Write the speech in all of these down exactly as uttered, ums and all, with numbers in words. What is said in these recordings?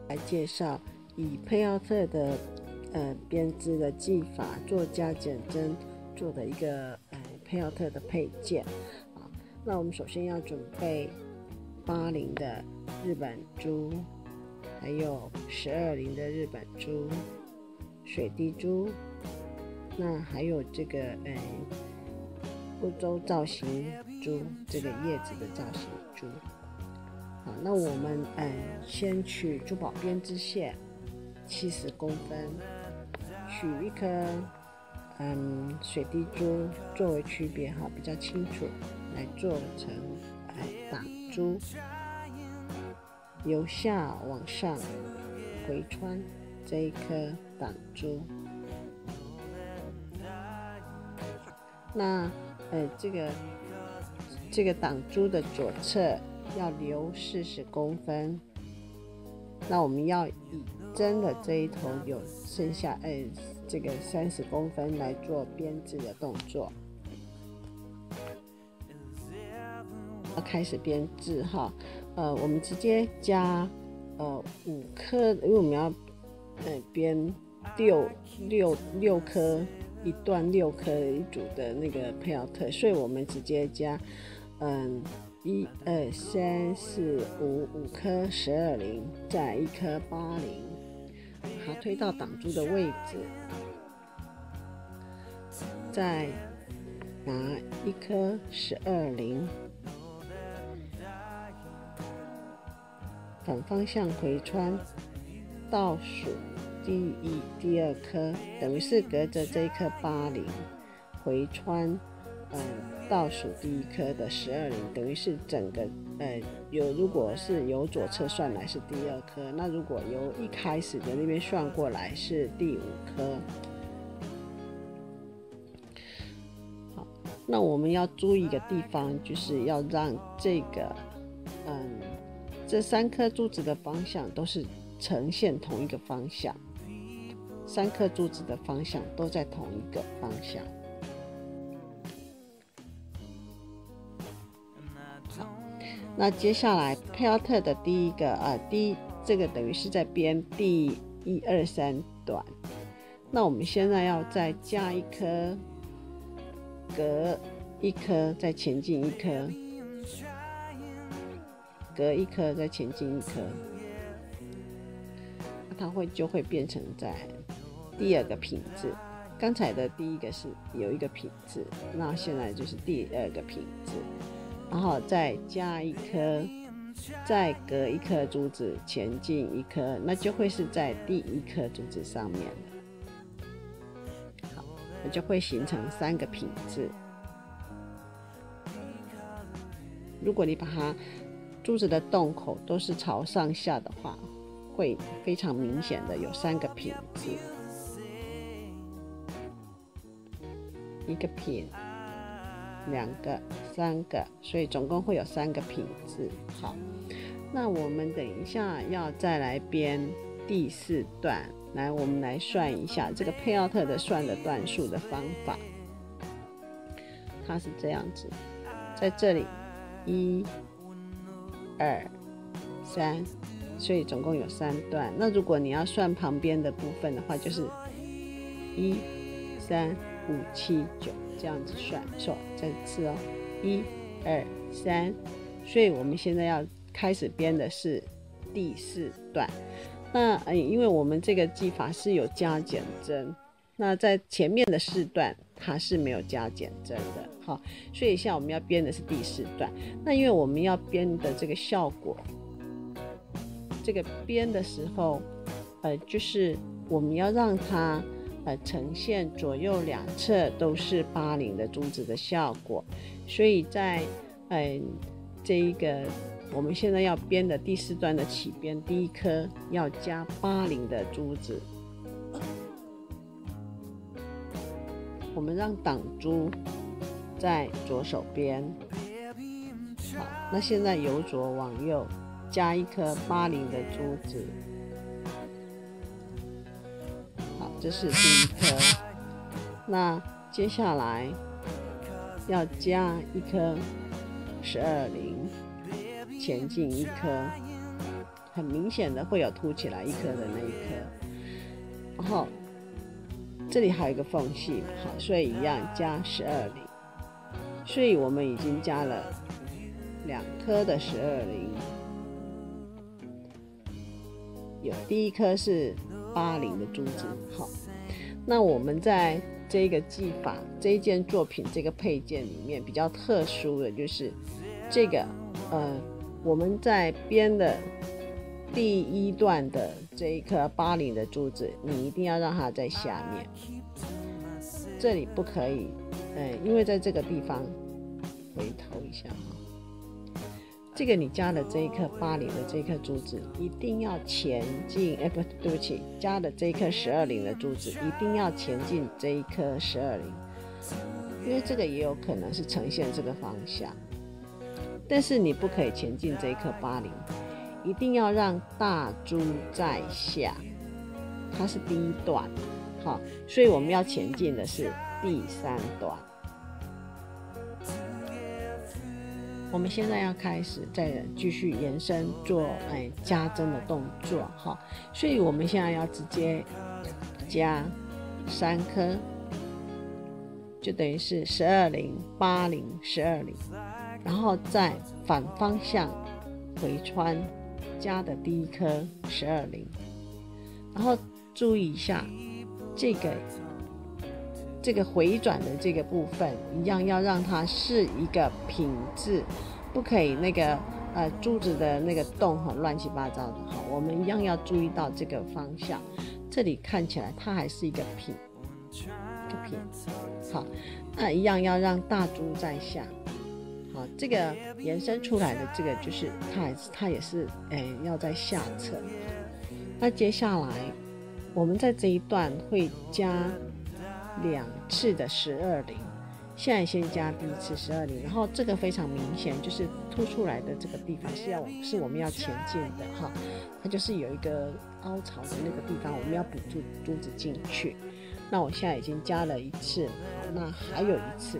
来介绍以佩奥特的呃编织的技法做加减针做的一个呃佩奥特的配件啊。那我们首先要准备八零的日本珠，还有十二零的日本珠、水滴珠，那还有这个呃欧洲造型珠，这个叶子的造型珠。好，那我们呃先取珠宝编织线七十公分，取一颗嗯水滴珠作为区别哈，比较清楚，来做成呃挡珠，由下往上回穿这一颗挡珠。那呃这个这个挡珠的左侧要留四十公分，那我们要以针的这一头有剩下呃这个三十公分来做编织的动作。要开始编织哈，呃，我们直接加呃五颗，因为我们要呃编六六六颗一段六颗一组的那个佩奥特，所以我们直接加嗯一二三四五五颗十二零，再一颗八零，把它推到挡珠的位置，再拿一颗十二零，反方向回穿，倒数第一第二颗，等于是隔着这一颗八零回穿，嗯，倒数第一颗的十二零，等于是整个呃有如果是由左侧算来是第二颗，那如果由一开始的那边算过来是第五颗。好，那我们要注意一个地方，就是要让这个嗯这三颗珠子的方向都是呈现同一个方向，三颗珠子的方向都在同一个方向。好，那接下来佩奥特的第一个呃第一这个等于是在编第一二三段，那我们现在要再加一颗，隔一颗再前进一颗，隔一颗再前进一颗，它会就会变成在第二个品质。刚才的第一个是有一个品质，那现在就是第二个品质，然后再加一颗，再隔一颗珠子前进一颗，那就会是在第一颗珠子上面了。好，那就会形成三个品质。如果你把它珠子的洞口都是朝上下的话，会非常明显的有三个品质，一个品，两个，三个，所以总共会有三个品质。好，那我们等一下要再来编第四段，来我们来算一下这个佩奥特的算的段数的方法。它是这样子，在这里一二三，所以总共有三段。那如果你要算旁边的部分的话，就是一三五七九这样子算。说再次哦，一二三，所以我们现在要开始编的是第四段。那、呃、因为我们这个技法是有加减针，那在前面的四段它是没有加减针的，好，所以现在我们要编的是第四段。那因为我们要编的这个效果，这个编的时候，呃，就是我们要让它呃呈现左右两侧都是八零的珠子的效果，所以在呃这一个我们现在要编的第四段的起编，第一颗要加八零的珠子。我们让挡珠在左手边，好，那现在由左往右加一颗八零的珠子，好，这是第一颗。那接下来要加一颗十二零，前进一颗， 很明显的会有凸起来一颗的那一颗，然后这里还有一个缝隙，好，所以一样加十二厘，所以我们已经加了两颗的十二厘，有第一颗是八厘的珠子。好，那我们在这个技法这一件作品这个配件里面比较特殊的就是这个呃我们在编的第一段的这一颗八厘的珠子，你一定要让它在下面，这里不可以，呃，因为在这个地方回头一下哈，这个你加了这一颗八厘的这一颗珠子，一定要前进，哎，不对不起，加了这一颗十二厘的珠子，一定要前进这一颗十二厘，因为这个也有可能是呈现这个方向，但是你不可以前进这一颗八厘，一定要让大珠在下，它是第一段，好，所以我们要前进的是第三段。我们现在要开始再继续延伸做哎加针的动作哈，所以我们现在要直接加三颗，就等于是十二厘、八厘、十二厘，然后再反方向回穿加的第一颗十二厘，然后注意一下这个这个回转的这个部分，一样要让它是一个品质，不可以那个呃珠子的那个洞很乱七八糟的。好，我们一样要注意到这个方向，这里看起来它还是一个品，一个品。好，那一样要让大珠在下。好，这个延伸出来的这个就是它还是它也是诶要在下侧。那接下来我们在这一段会加两次的十二厘，现在先加第一次十二厘，然后这个非常明显，就是凸出来的这个地方是要是我们要前进的哈，它就是有一个凹槽的那个地方，我们要补住珠子进去。那我现在已经加了一次，好，那还有一次，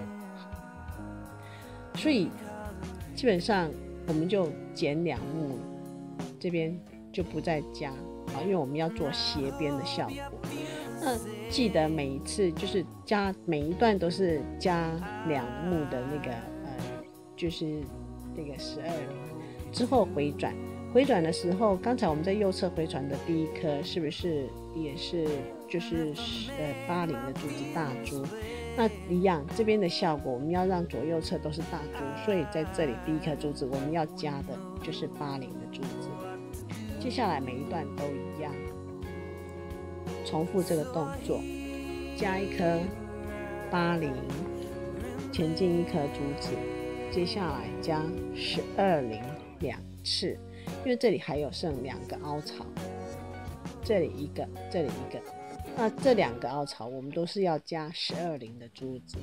所以基本上我们就减两目，这边就不再加，好，因为我们要做斜边的效果。那记得每一次就是加每一段都是加两目的那个呃，就是那个十二厘之后回转，回转的时候，刚才我们在右侧回转的第一颗是不是也是就是呃八厘的珠子大珠？那一样这边的效果，我们要让左右侧都是大珠，所以在这里第一颗珠子我们要加的就是八厘的珠子。接下来每一段都一样。重复这个动作，加一颗八厘，前进一颗珠子，接下来加十二厘两次，因为这里还有剩两个凹槽，这里一个，这里一个，那这两个凹槽我们都是要加十二厘的珠子，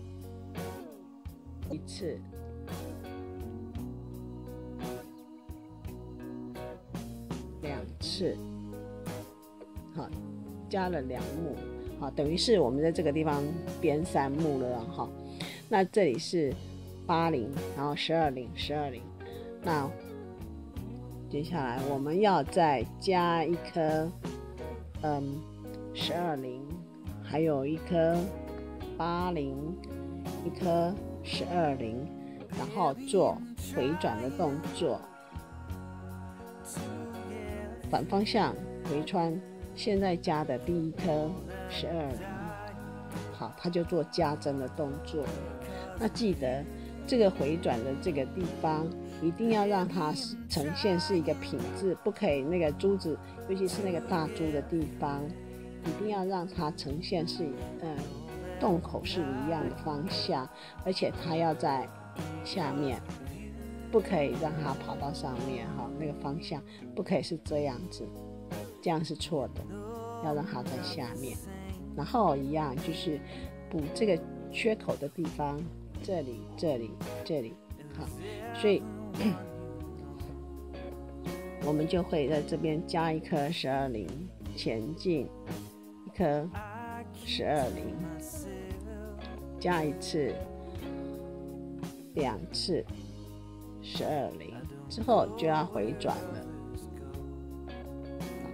一次，两次，好。加了两目，好，等于是我们在这个地方编三目了哈。那这里是八厘，然后十二厘，十二厘。那接下来我们要再加一颗，嗯，十二厘，还有一颗八厘，一颗十二厘，然后做回转的动作，反方向回穿。现在加的第一颗十二厘，好，它就做加针的动作。那记得这个回转的这个地方，一定要让它呈现是一个品质，不可以那个珠子，尤其是那个大珠的地方，一定要让它呈现是嗯洞口是一样的方向，而且它要在下面，不可以让它跑到上面哈，那个方向不可以是这样子。这样是错的，要让它在下面，然后一样就是补这个缺口的地方，这里、这里、这里，好，所以我们就会在这边加一颗十二厘，前进一颗十二厘，加一次、两次十二厘之后就要回转了。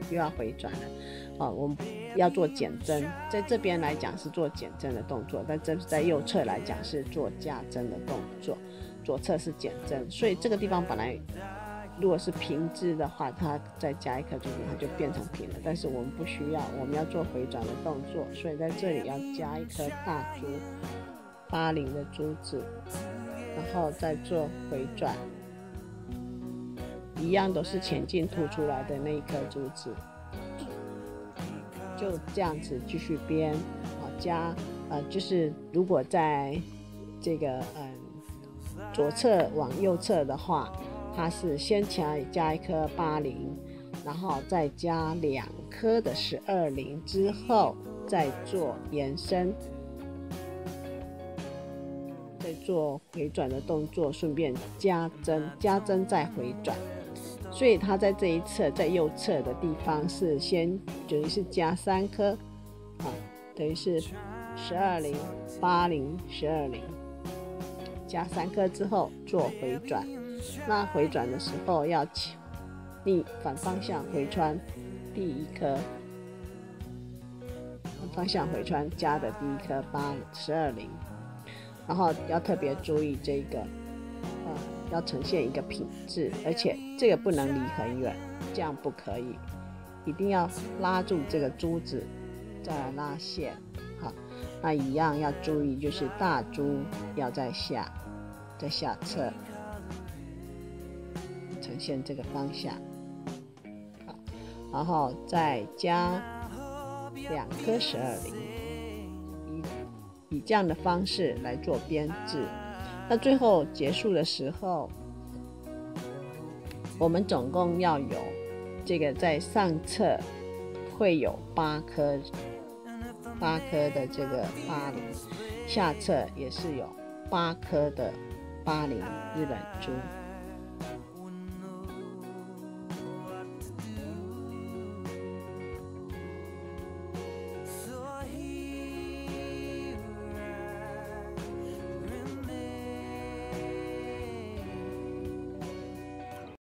又要回转了。哦，我们要做减针，在这边来讲是做减针的动作，但这在右侧来讲是做加针的动作，左侧是减针。所以这个地方本来如果是平支的话，它再加一颗珠子，它就变成平了。但是我们不需要，我们要做回转的动作，所以在这里要加一颗大珠八零的珠子，然后再做回转，一样都是前进凸出来的那一颗珠子。就这样子继续编，啊，加呃，就是如果在这个嗯左侧往右侧的话，它是先加加一颗八零，然后再加两颗的十二零之后，再做延伸，再做回转的动作，顺便加针，加针再回转。所以它在这一侧，在右侧的地方是先等于是加三颗，啊，等于是十二零、八零、十二零，加三颗之后做回转。那回转的时候要逆反方向回穿第一颗，反方向回穿加的第一颗八十二零，然后要特别注意这个。呃要呈现一个品质，而且这个不能离很远，这样不可以，一定要拉住这个珠子，再来拉线。好，那一样要注意，就是大珠要在下，在下侧呈现这个方向。好，然后再加两颗十二零，以以这样的方式来做编制。那最后结束的时候，我们总共要有这个在上侧会有八颗八颗的这个八零，下侧也是有八颗的八零日本珠。